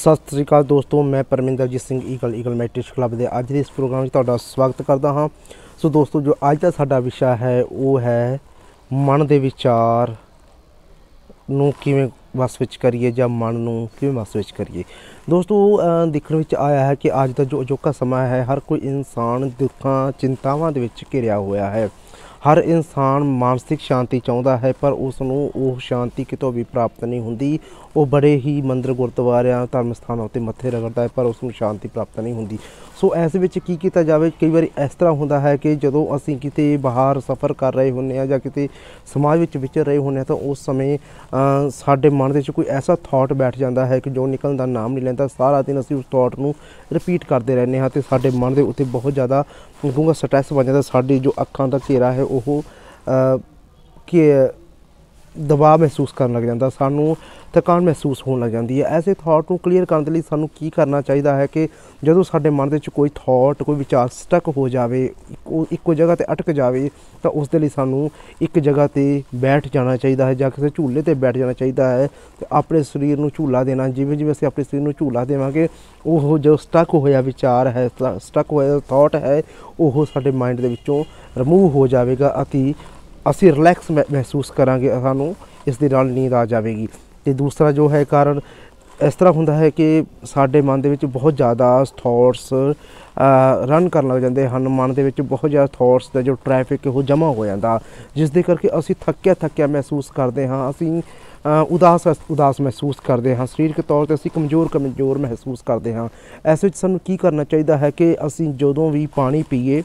सत श्री अकाल दोस्तों, मैं Parminderjit Singh Eagle Meditation Club के अज के इस प्रोग्राम में तुहाडा स्वागत करता हाँ। सो दोस्तों, जो अज का साडा विषय है वो है मन के विचार नूं किवें वस विच करिए या मन नूं किवें वस विच करिए। दोस्तों, देखने में आया है कि अज का जो अजोका समय है, हर कोई इंसान दुखों चिंतावां दे विच घिरिया होया है। हर इंसान मानसिक शांति चाहता है, पर उसनूं वो शांति कितों भी प्राप्त नहीं होंदी। वो बड़े ही मंदिर गुरुद्वारियां धर्म स्थानों उत्ते मत्थे रगड़ता है, पर उसनूं शांति प्राप्त नहीं होंदी। सो ऐसे विच की कीता जावे, कई बार इस तरह होंदा है कि जदों असीं किते बाहर सफ़र कर रहे हुंदे आ जां किते समाज विच विचर रहे हुंदे आ, तो उस समय साडे मन दे विच कोई ऐसा थॉट बैठ जाता है कि जो निकलण दा नाम नहीं लैंदा। सारा दिन असीं उस थॉट नूं रिपीट करते रहने हाँ, ते साडे मन दे उत्ते बहुत ज़्यादा डूंगा स्ट्रैस बन जाता। साडी जो अखां दा घेरा है वो कि दबाव महसूस करन लग जाता, सानू थकान महसूस होने लग जाती है। ऐसे थॉट को क्लीयर करने लिए सानू की करना चाहिए है कि जदों साडे मन दे विच कोई थॉट कोई विचार स्टक हो जाए, इक्को जगह ते अटक जाए, तो उस दे लई सानू एक जगह ते बैठ जाना चाहिए है जां किसी झूले ते बैठ जाना चाहिए है। तो अपने शरीर नूं झूला देना, जिवें जिवें असीं अपने शरीर नूं झूला देवांगे, वो जो स्टक होया विचार है, स्टक होया थॉट है, वो साडे माइंड दे विचों रिमूव हो जाएगा अति असी रिलैक्स महसूस करांगे, सानू इस दे नाल नींद आ जाएगी। तो दूसरा जो है कारण इस तरह होंदा है कि साडे मन दे विच बहुत ज़्यादा थॉट्स रन करन लग जाते हैं। मन दे विच बहुत ज़्यादा थॉट्स का जो ट्रैफिक है वो जमा हो जाता, जिस दे करके असी थक्या महसूस करते हाँ, असी उदास महसूस करते हाँ, सरीरक तौर पर असी कमज़ोर महसूस करते हाँ। ऐसे में सानू की करना चाहिए है कि असी जदों भी पानी पीए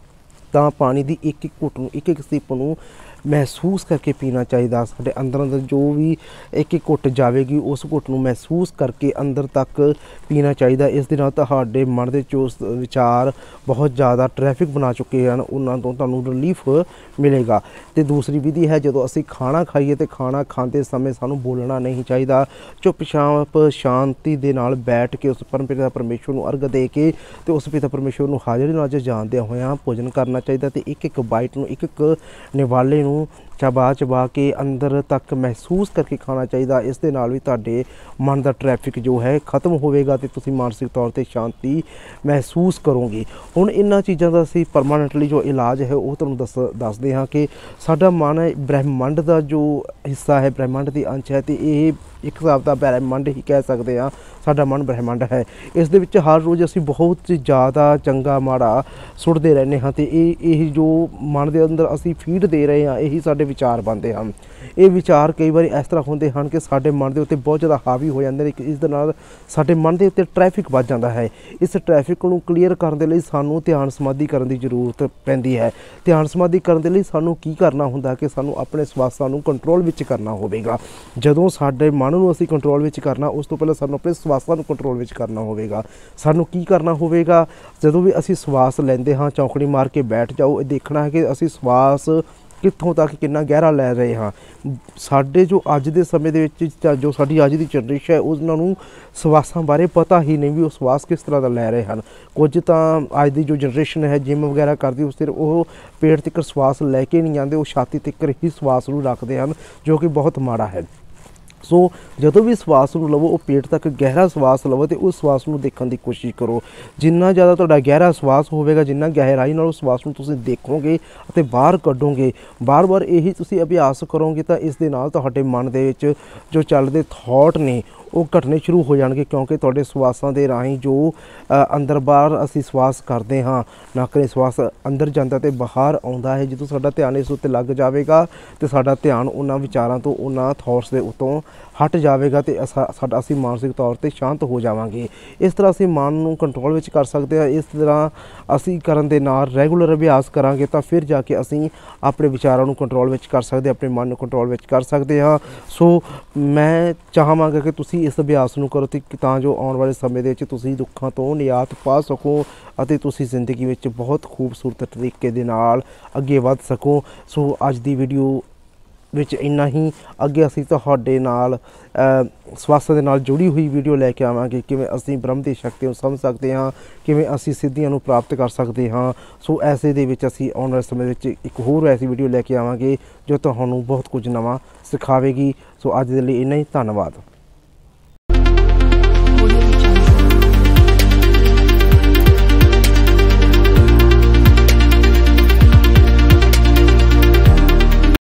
तो पानी की एक घुट एक सिप नूं महसूस करके पीना चाहिए। साडे अंदर जो भी एक घुट जाएगी उस घुट नूं महसूस करके अंदर तक पीना चाहिए। इस दे नाल तुहाडे मन दे जो विचार बहुत ज़्यादा ट्रैफिक बना चुके हैं उन्हां तों तुहानूं रिलीफ मिलेगा। तो दूसरी विधि है, जदों असीं खाना खाइए तो खाना खाते समय सानूं बोलना नहीं चाहिए। चुपचाप शांति दे नाल बैठ के उस परम पिता परमेश्वर नूं अर्घ दे के तो उस पिता परमेश्वर नूं हाज़री नाल जानदे होया भोजन करना चाहिए। तो एक बाइट नूं एक निवाले चबा के अंदर तक महसूस करके खाना चाहिए। इस दे नाल भी तुहाडे मन का ट्रैफिक जो है खत्म होवेगा तो तुसीं मानसिक तौर पर शांति महसूस करोगे। हुण इन्हां चीज़ों का असीं परमानेंटली जो इलाज है वो तुहानूं दसदे हाँ कि साडा मन ब्रह्मंड का जो हिस्सा है, ब्रह्मंड की अंश है, तो ये एक हिसाब का ब्रह्मंड ही कह सकते हैं। साडा मन ब्रह्मंड है, इस दे विच हर रोज़ असीं बहुत ज़्यादा चंगा माड़ा सुटते रहने हाँ, तो यही जो मन के अंदर असीं फीड दे रहे हैं यही साडे विचार बनते हैं। ये विचार कई बार इस तरह होंदे हैं कि साडे मन के उत्ते बहुत ज़्यादा हावी हो जाते हैं। इस दे नाल साडे मन के उत्ते ट्रैफिक बढ़ जाता है। इस ट्रैफिक को क्लीयर करने लई सानूं ध्यान समाधि करने की जरूरत पैंदी है। ध्यान समाधि करने लई सानूं की करना हुंदा कि सानूं अपने स्वासां नूं कंट्रोल विच करना होवेगा। जदों साडे मन नूं असीं कंट्रोल विच करना, उस तो पहले सानूं अपने स्वासां नूं कंट्रोल विच करना होवेगा। सानूं की करना होवेगा, जदों भी असीं श्वास लैंदे हाँ, चौंकड़ी मार के बैठ जाओ, देखना है कि असीं श्वास कित्थों तक कितना गहरा लै रहे हाँ। साडे जो अज दे समय दे विच जो साडी अज दी जनरेशन है उन्हां नूं श्वासां बारे पता ही नहीं भी वो श्वास किस तरह का लै रहे हैं। कुछ तां अज दी जो जनरेशन है जिम वगैरह करदी उस सिर्फ वो पेट तक श्वास लैके नहीं आते, वो छाती तक ही श्वास नूं रखते हैं, जो कि बहुत माड़ा है। सो जदों भी श्वास नूं लवो वो पेट तक गहरा श्वास लवो तो उस श्वास नूं देखण दी कोशिश करो। जिन्ना ज़्यादा तुहाडा गहरा श्वास होवेगा, जिन्ना गहराई नाल उस श्वास नूं तुसीं देखोगे अते बाहर कढोगे, बार बार यही तुसीं अभ्यास करोगे तो इस दे नाल तुहाडे मन दे विच जो चलदे थॉट ने वो घटने शुरू हो जाएंगे, क्योंकि तुहाडे श्वासां दे राहीं जो अंदर बाहर असीं श्वास करते हाँ, नक्क ने श्वास अंदर जाता तो बाहर आउंदा है। जदों साडा ध्यान इस उत्ते लग जाएगा तो साडा ध्यान उन्हां विचारां तो उन्हां थॉट्स के उत्तों हट जाएगा तो साडा असीं मानसिक तौर पर शांत हो जावांगे। इस तरह असीं मन नूं कंट्रोल विच कर सकते हैं। इस तरह असीं करन दे नाल रैगूलर अभ्यास करांगे तो फिर जाके असीं अपने विचारां नूं कंट्रोल विच कर सकते, अपने मन नूं कंट्रोल विच कर सकते हाँ। सो मैं चाहांगा कि तुसीं इस अभ्यास नूं करो तां जो आउण वाले समय दे विच तुसीं दुखां तों निजात पा सको अते तुसीं जिंदगी विच बहुत खूबसूरत तरीके दे नाल अगे वध सको। सो अज दी वीडियो विच इन्ना ही। अगे असीं तुहाडे नाल स्वासां दे नाल जुड़ी हुई वीडियो लैके आवांगे, किवें असीं ब्रह्म दी शक्ति नूं समझ सकते हाँ, किवें असीं सिद्धियां नूं प्राप्त कर सकते हाँ। सो ऐसे दे विच असीं आउण वाले समय विच एक होर ऐसी वीडियो लैके आवांगे जो तुहानूं बहुत कुछ नवां सिखावेगी। सो अज दे लई इन्ना ही, धन्नवाद।